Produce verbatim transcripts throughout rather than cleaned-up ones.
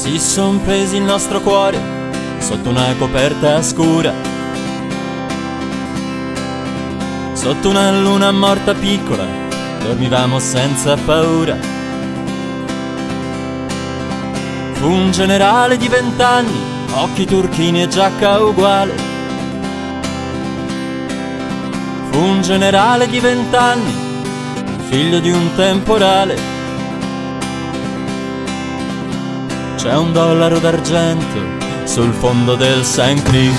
Si son presi il nostro cuore sotto una coperta scura, sotto una luna morta piccola, dormivamo senza paura. Fu un generale di vent'anni, occhi turchini e giacca uguale. Fu un generale di vent'anni, figlio di un temporale. C'è un dollaro d'argento sul fondo del Saint Creek.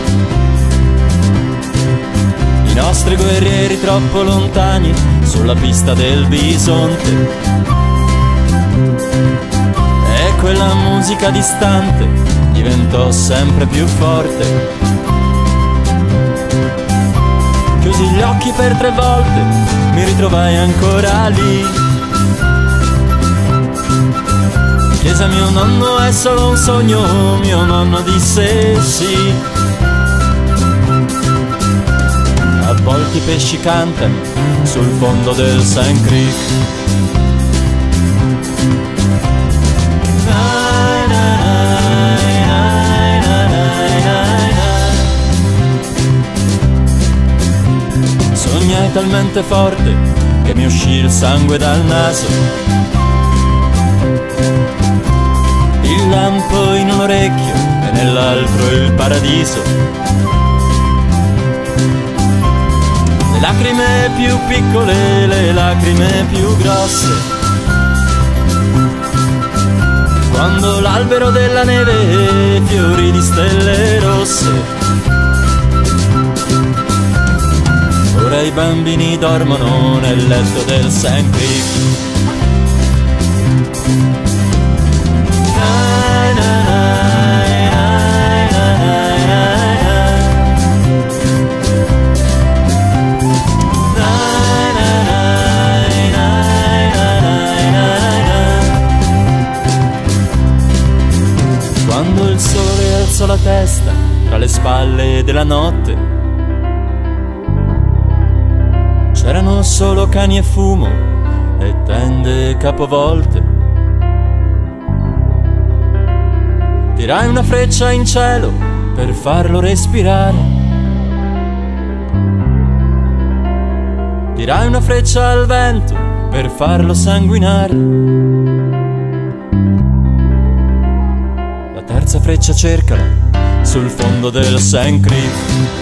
I nostri guerrieri troppo lontani sulla pista del bisonte. E quella musica distante diventò sempre più forte. Chiusi gli occhi per tre volte, mi ritrovai ancora lì. Chiese a mio nonno: è solo un sogno? Mio nonno disse sì. A volte i pesci cantano sul fondo del Saint Creek. Sognai talmente forte che mi uscì il sangue dal naso. Il lampo in un orecchio e nell'altro il paradiso. Le lacrime più piccole, le lacrime più grosse. Quando l'albero della neve fiorì di stelle rosse. Ora i bambini dormono nel letto del Saint Creek. Quando il sole alzò la testa tra le spalle della notte, c'erano solo cani e fumo e tende capovolte. Tirai una freccia in cielo per farlo respirare. Tirai una freccia al vento per farlo sanguinare. La terza freccia cercala sul fondo del Saint Creek.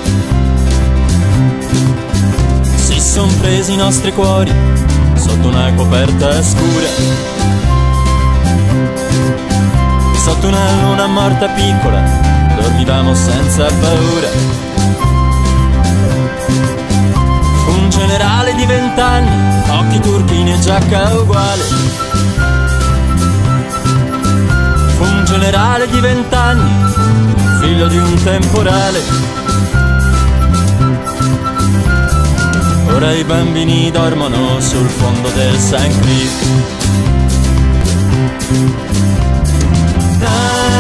Si son presi i nostri cuori sotto una coperta scura, sotto una luna morta piccola, dormivamo senza paura. Fu un generale di vent'anni, occhi turchini e giacca uguale. Fu un generale di vent'anni, figlio di un temporale. Ora i bambini dormono sul fondo del Saint Creek.